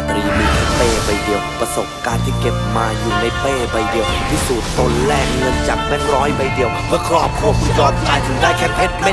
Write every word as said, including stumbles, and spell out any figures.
ตรีมีแค่เป้ใบเดียวประสบการณ์ที่เก็บมาอยู่ในเป้ใบเดียวพิสูจน์ตนแลกเงินจากแบงค์ร้อยใบเดียวเพื่อครอบครัวคุณยอมตายถึงได้แค่เพชรเม็ด